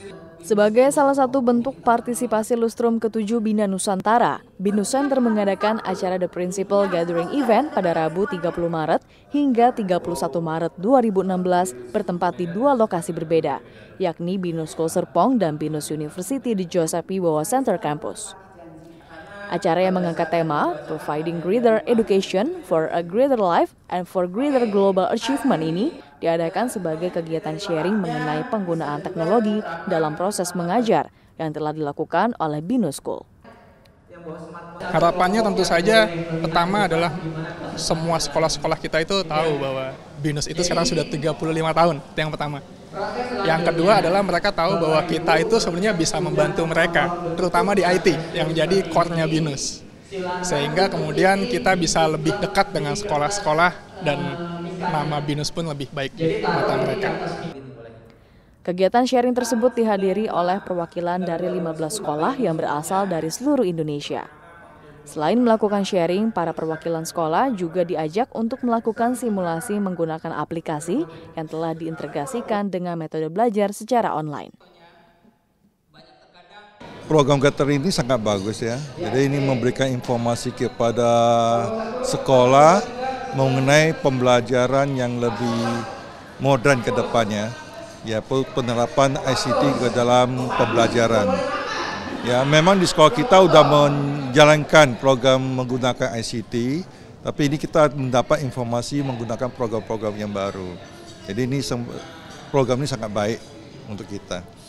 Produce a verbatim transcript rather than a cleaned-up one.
Sebagai salah satu bentuk partisipasi Lustrum ketujuh Bina Nusantara, Binus Center mengadakan acara The Principal Gathering Event pada Rabu tiga puluh Maret hingga tiga puluh satu Maret dua ribu enam belas bertempat di dua lokasi berbeda, yakni Binus School Serpong dan Binus University di Joseph Wibowo Center Campus. Acara yang mengangkat tema Providing Greater Education for a Greater Life and for Greater Global Achievement ini diadakan sebagai kegiatan sharing mengenai penggunaan teknologi dalam proses mengajar yang telah dilakukan oleh Binus School. Harapannya tentu saja pertama adalah semua sekolah-sekolah kita itu tahu bahwa Binus itu sekarang sudah tiga puluh lima tahun, itu yang pertama. Yang kedua adalah mereka tahu bahwa kita itu sebenarnya bisa membantu mereka, terutama di I T yang jadi core-nya Binus. Sehingga kemudian kita bisa lebih dekat dengan sekolah-sekolah dan nama Binus pun lebih baik di mata mereka. Kegiatan sharing tersebut dihadiri oleh perwakilan dari lima belas sekolah yang berasal dari seluruh Indonesia. Selain melakukan sharing, para perwakilan sekolah juga diajak untuk melakukan simulasi menggunakan aplikasi yang telah diintegrasikan dengan metode belajar secara online. Program Gator ini sangat bagus ya. Jadi ini memberikan informasi kepada sekolah mengenai pembelajaran yang lebih modern ke depannya. Ya, penerapan I C T ke dalam pembelajaran. Ya, memang di sekolah kita sudah menjalankan program menggunakan I C T, tapi ini kita mendapat informasi menggunakan program-program yang baru. Jadi ini program ini sangat baik untuk kita.